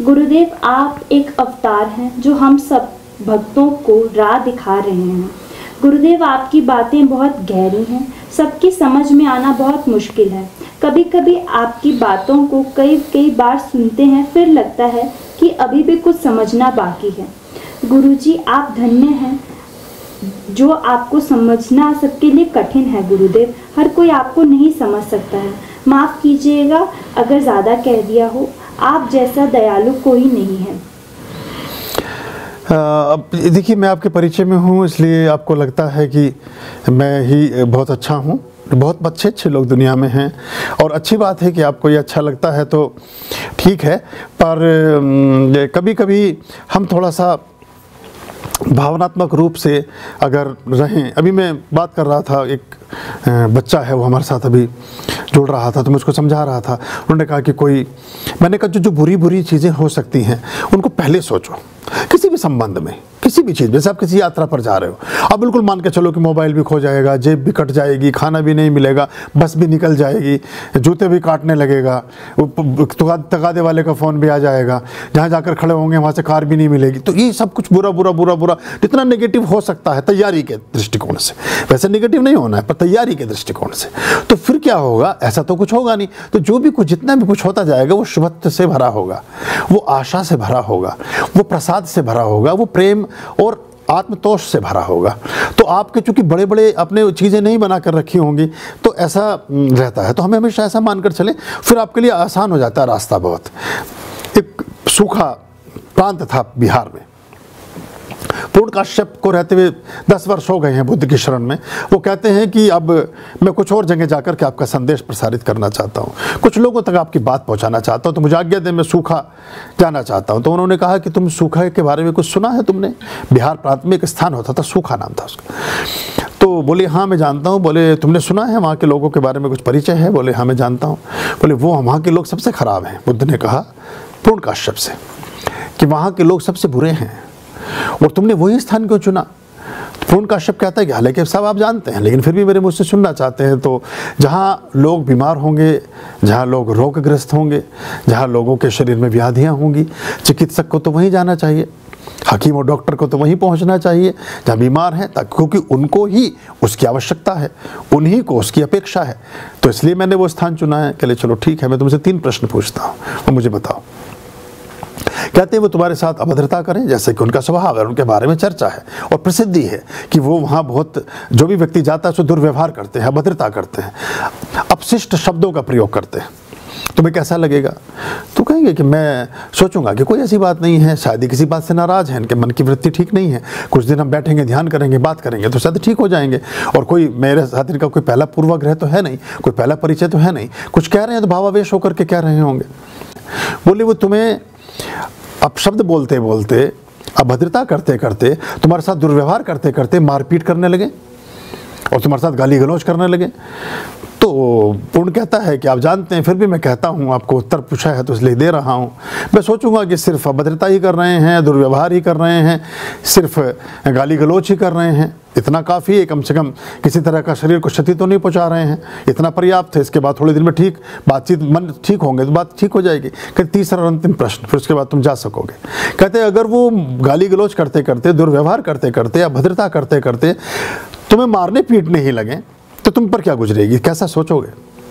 गुरुदेव, आप एक अवतार हैं जो हम सब भक्तों को राह दिखा रहे हैं। गुरुदेव, आपकी बातें बहुत गहरी हैं, सबकी समझ में आना बहुत मुश्किल है। कभी कभी आपकी बातों को कई बार सुनते हैं, फिर लगता है कि अभी भी कुछ समझना बाकी है। गुरुजी, आप धन्य हैं जो आपको समझना सबके लिए कठिन है। गुरुदेव, हर कोई आपको नहीं समझ सकता है। माफ़ कीजिएगा अगर ज़्यादा कह दिया हो। आप जैसा दयालु कोई नहीं है। अब देखिए, मैं आपके परिचय में हूँ, इसलिए आपको लगता है कि मैं ही बहुत अच्छा हूँ। बहुत अच्छे लोग दुनिया में हैं और अच्छी बात है कि आपको ये अच्छा लगता है तो ठीक है। पर कभी कभी हम थोड़ा सा भावनात्मक रूप से अगर रहें। अभी मैं बात कर रहा था, एक बच्चा है, वो हमारे साथ अभी जुड़ रहा था, तो मैं उसको समझा रहा था। उन्होंने कहा कि मैंने कहा जो बुरी चीज़ें हो सकती हैं उनको पहले सोचो। किसी भी संबंध में, किसी भी चीज़, जैसे आप किसी यात्रा पर जा रहे हो, आप बिल्कुल मान के चलो कि मोबाइल भी खो जाएगा, जेब भी कट जाएगी, खाना भी नहीं मिलेगा, बस भी निकल जाएगी, जूते भी काटने लगेगा, तगादे वाले का फ़ोन भी आ जाएगा, जहाँ जाकर खड़े होंगे वहाँ से कार भी नहीं मिलेगी। तो ये सब कुछ बुरा जितना नेगेटिव हो सकता है तैयारी के दृष्टिकोण से, वैसे नेगेटिव नहीं होना है पर तैयारी के दृष्टिकोण से, तो फिर क्या होगा? ऐसा तो कुछ होगा नहीं। तो जो भी कुछ, जितना भी कुछ होता जाएगा वो शुभत्व से भरा होगा, वो आशा से भरा होगा, वो प्रसाद से भरा होगा, वो प्रेम और आत्मतोष से भरा होगा। तो आपके चूंकि बड़े अपने चीज़ें नहीं बना कर रखी होंगी तो ऐसा रहता है। तो हमें हमेशा ऐसा मानकर चले, फिर आपके लिए आसान हो जाता है रास्ता बहुत। एक सूखा प्रांत था बिहार में, पूर्ण काश्यप को रहते हुए 10 वर्ष हो गए हैं बुद्ध की शरण में। वो कहते हैं कि अब मैं कुछ और जगह जाकर के आपका संदेश प्रसारित करना चाहता हूँ, कुछ लोगों तक आपकी बात पहुँचाना चाहता हूँ, तो मुझे आज्ञा दे, मैं सूखा जाना चाहता हूँ। तो उन्होंने कहा कि तुम सूखा के बारे में कुछ सुना है तुमने? बिहार प्रांत में एक स्थान होता था, सूखा नाम था उसका। तो बोले हाँ मैं जानता हूँ। बोले तुमने सुना है वहाँ के लोगों के बारे में कुछ परिचय है? बोले हाँ मैं जानता हूँ। बोले वो वहाँ के लोग सबसे खराब हैं। बुद्ध ने कहा पूर्ण काश्यप से कि वहाँ के लोग सबसे बुरे हैं और तुमने वही स्थान क्यों चुना? पूर्ण काश्यप कहता है कि हालांकि सब आप जानते हैं लेकिन फिर भी मेरे मुझसे सुनना चाहते हैं। तो जहाँ लोग बीमार होंगे, जहाँ लोग रोगग्रस्त होंगे, जहाँ लोगों के शरीर में व्याधियाँ होंगी, चिकित्सक को तो वहीं जाना चाहिए, हकीम और डॉक्टर को तो वहीं पहुंचना चाहिए जहाँ बीमार हैं, क्योंकि उनको ही उसकी आवश्यकता है, उन्हीं को उसकी अपेक्षा है। तो इसलिए मैंने वो स्थान चुना है। चले चलो ठीक है, मैं तुमसे 3 प्रश्न पूछता हूँ, वो मुझे बताओ। कहते हैं वो तुम्हारे साथ अभद्रता करें, जैसे कि उनका स्वभाव है, उनके बारे में चर्चा है और प्रसिद्धि है कि वो वहाँ बहुत, जो भी व्यक्ति जाता है उसको दुर्व्यवहार करते हैं, अभद्रता करते हैं, अपशिष्ट शब्दों का प्रयोग करते हैं। तुम्हें कैसा लगेगा? तो कहेंगे कि मैं सोचूंगा कि कोई ऐसी बात नहीं है, शायद ही किसी बात से नाराज़ हैं, इनके मन की वृत्ति ठीक नहीं है, कुछ दिन हम बैठेंगे, ध्यान करेंगे, बात करेंगे तो शायद ठीक हो जाएंगे। और कोई मेरे साथ इनका कोई पहला पूर्वाग्रह तो है नहीं, कोई पहला परिचय तो है नहीं, कुछ कह रहे हैं तो भावावेश होकर के कह रहे होंगे। बोले वो तुम्हें अपशब्द बोलते बोलते, अभद्रता करते करते, तुम्हारे साथ दुर्व्यवहार करते करते मारपीट करने लगे और तुम्हारे साथ गाली गलौज करने लगे। तो पूर्ण कहता है कि आप जानते हैं, फिर भी मैं कहता हूँ, आपको उत्तर पूछा है तो इसलिए दे रहा हूँ। मैं सोचूंगा कि सिर्फ अभद्रता ही कर रहे हैं, दुर्व्यवहार ही कर रहे हैं, सिर्फ गाली गलौज ही कर रहे हैं, इतना काफ़ी है, कम से कम किसी तरह का शरीर को क्षति तो नहीं पहुंचा रहे हैं, इतना पर्याप्त है। इसके बाद थोड़े दिन में ठीक बातचीत, मन ठीक होंगे तो बात ठीक हो जाएगी। कहते तीसरा और अंतिम प्रश्न, फिर उसके बाद तुम जा सकोगे। कहते अगर वो गाली गलौज करते करते, दुर्व्यवहार करते करते, अभद्रता करते करते तुम्हें मारने पीटने ही लगे तो तुम पर क्या गुजरेगी, कैसा सोचोगे?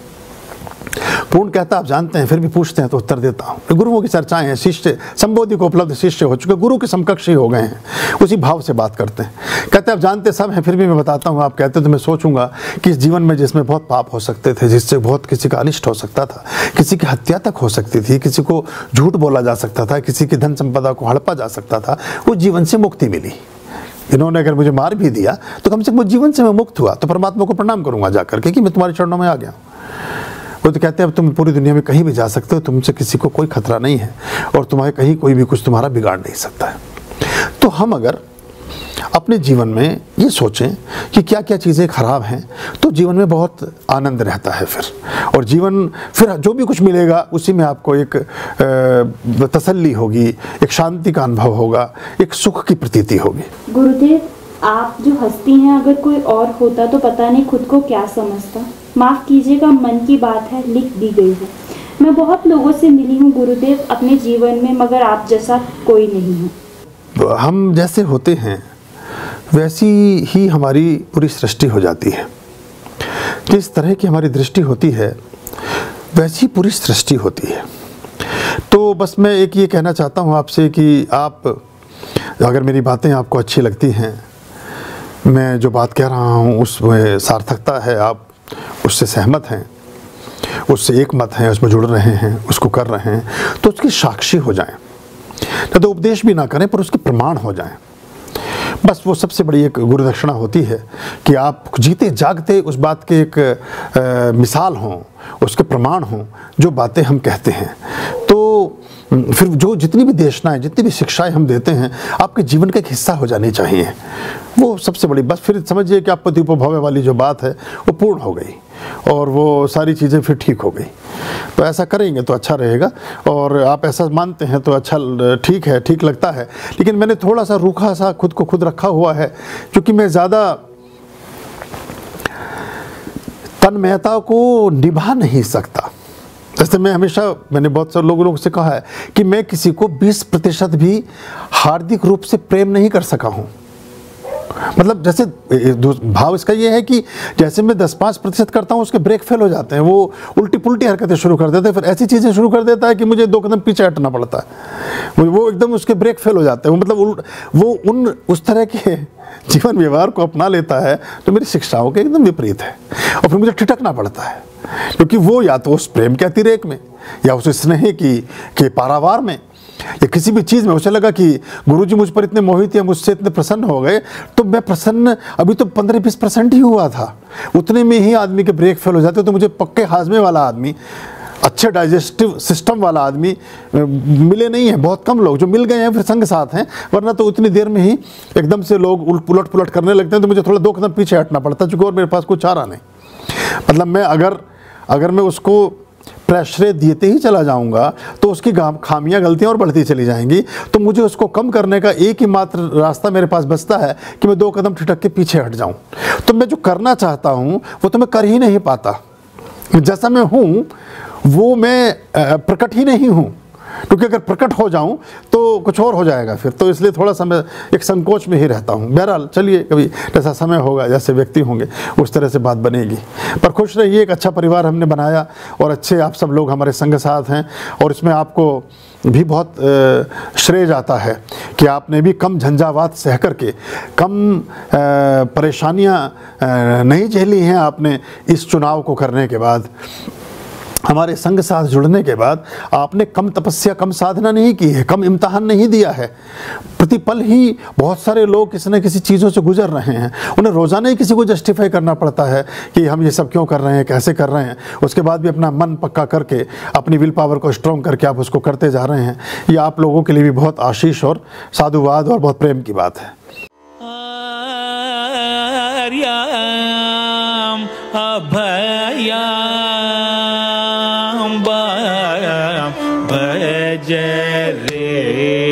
पूर्ण कहता आप जानते हैं, फिर भी पूछते हैं तो उत्तर देता हूँ। गुरुओं की चर्चाएं हैं, शिष्य संबोधि को उपलब्ध शिष्य हो चुके, गुरु के समकक्ष ही हो गए हैं, उसी भाव से बात करते हैं। कहते आप जानते सब हैं, फिर भी मैं बताता हूँ। आप कहते तो मैं सोचूंगा कि इस जीवन में जिसमें बहुत पाप हो सकते थे, जिससे बहुत किसी का अनिष्ट हो सकता था, किसी की हत्या तक हो सकती थी, किसी को झूठ बोला जा सकता था, किसी की धन संपदा को हड़पा जा सकता था, वो जीवन से मुक्ति मिली। इन्होंने अगर मुझे मार भी दिया तो कम से कम जीवन से मैं मुक्त हुआ, तो परमात्मा को प्रणाम करूंगा जाकर के कि मैं तुम्हारे चरणों में आ गया हूँ। वो तो कहते हैं अब तुम पूरी दुनिया में कहीं भी जा सकते हो, तुमसे किसी को कोई खतरा नहीं है और तुम्हारे कहीं कोई भी कुछ तुम्हारा बिगाड़ नहीं सकता है। तो हम अगर अपने जीवन में ये सोचें कि क्या क्या चीज़ें खराब हैं तो जीवन में बहुत आनंद रहता है फिर, और जीवन फिर जो भी कुछ मिलेगा उसी में आपको एक तसल्ली होगी, एक शांति का अनुभव होगा, एक सुख की प्रतीति होगी। गुरुदेव, आप जो हस्ती हैं, अगर कोई और होता तो पता नहीं खुद को क्या समझता। माफ़ कीजिएगा, मन की बात है, लिख दी गई है। मैं बहुत लोगों से मिली हूँ गुरुदेव अपने जीवन में, मगर आप जैसा कोई नहीं है। हम जैसे होते हैं वैसी ही हमारी पूरी सृष्टि हो जाती है। जिस तरह की हमारी दृष्टि होती है वैसी पूरी सृष्टि होती है। तो बस मैं एक ये कहना चाहता हूँ आपसे कि आप अगर मेरी बातें आपको अच्छी लगती हैं, मैं जो बात कह रहा हूँ उसमें सार्थकता है, आप उससे सहमत हैं, उससे एक मत हैं, उसमें जुड़ रहे हैं, उसको कर रहे हैं, तो उसकी साक्षी हो जाएं। न तो उपदेश भी ना करें पर उसके प्रमाण हो जाएं। बस वो सबसे बड़ी एक गुरु दक्षिणा होती है कि आप जीते जागते उस बात के एक मिसाल हों, उसके प्रमाण हों जो बातें हम कहते हैं। तो फिर जो जितनी भी देशनाएं, जितनी भी शिक्षाएं हम देते हैं आपके जीवन का एक हिस्सा हो जानी चाहिए। वो सबसे बड़ी, बस फिर समझिए कि आप पति उपभव वाली जो बात है वो पूर्ण हो गई और वो सारी चीज़ें फिर ठीक हो गई। तो ऐसा करेंगे तो अच्छा रहेगा, और आप ऐसा मानते हैं तो अच्छा, ठीक है, ठीक लगता है। लेकिन मैंने थोड़ा सा रूखा सा खुद को खुद रखा हुआ है, क्योंकि मैं ज़्यादा तन्मयता को निभा नहीं सकता। जैसे मैंने बहुत सारे लोगों से कहा है कि मैं किसी को 20% भी हार्दिक रूप से प्रेम नहीं कर सका हूँ। मतलब जैसे भाव इसका ये है कि जैसे मैं 10-5% करता हूँ उसके ब्रेक फेल हो जाते हैं, वो उल्टी पुल्टी हरकतें शुरू कर देते हैं, फिर ऐसी चीज़ें शुरू कर देता है कि मुझे 2 कदम पीछे हटना पड़ता है। वो एकदम उसके ब्रेक फेल हो जाते हैं। मतलब वो उस तरह के जीवन व्यवहार को अपना लेता है तो मेरी शिक्षाओं के एकदम विपरीत है, और फिर मुझे ठिठकना पड़ता है, क्योंकि वो या तो उस प्रेम के अतिरेक में या उस स्नेह के पारावार में या किसी भी चीज़ में उसे लगा कि गुरुजी मुझ पर इतने मोहित या मुझसे इतने प्रसन्न हो गए तो मैं प्रसन्न, अभी तो 15-20% ही हुआ था, उतने में ही आदमी के ब्रेक फेल हो जाते। तो मुझे पक्के हाजमे वाला आदमी, अच्छे डाइजेस्टिव सिस्टम वाला आदमी मिले नहीं है। बहुत कम लोग जो मिल गए हैं फिर संग साथ हैं, वरना तो उतनी देर में ही एकदम से लोग उलट पुलट करने लगते हैं। तो मुझे थोड़ा 2 कदम पीछे हटना पड़ता है, चूँकि और मेरे पास कुछ चारा नहीं। मतलब मैं अगर मैं उसको प्रश्रय देते ही चला जाऊंगा तो उसकी खामियां गलतियां और बढ़ती चली जाएंगी। तो मुझे उसको कम करने का एक ही मात्र रास्ता मेरे पास बचता है कि मैं 2 कदम ठिठक के पीछे हट जाऊं। तो मैं जो करना चाहता हूं वो तो मैं कर ही नहीं पाता। जैसा मैं हूं वो मैं प्रकट ही नहीं हूं, क्योंकि अगर प्रकट हो जाऊं तो कुछ और हो जाएगा फिर। तो इसलिए थोड़ा सा मैं एक संकोच में ही रहता हूं। बहरहाल चलिए, कभी जैसा समय होगा, जैसे व्यक्ति होंगे उस तरह से बात बनेगी। पर खुश रहिए, एक अच्छा परिवार हमने बनाया और अच्छे आप सब लोग हमारे संग साथ हैं, और इसमें आपको भी बहुत श्रेय जाता है कि आपने भी कम झंझावात सह करके, कम परेशानियां नहीं झेली हैं आपने इस चुनाव को करने के बाद। हमारे संग साथ जुड़ने के बाद आपने कम तपस्या, कम साधना नहीं की है, कम इम्तिहान नहीं दिया है। प्रतिपल ही बहुत सारे लोग किसी न किसी चीज़ों से गुजर रहे हैं, उन्हें रोज़ाना ही किसी को जस्टिफाई करना पड़ता है कि हम ये सब क्यों कर रहे हैं, कैसे कर रहे हैं। उसके बाद भी अपना मन पक्का करके, अपनी विल पावर को स्ट्रॉन्ग करके आप उसको करते जा रहे हैं। ये आप लोगों के लिए भी बहुत आशीष और साधुवाद और बहुत प्रेम की बात है। भज रे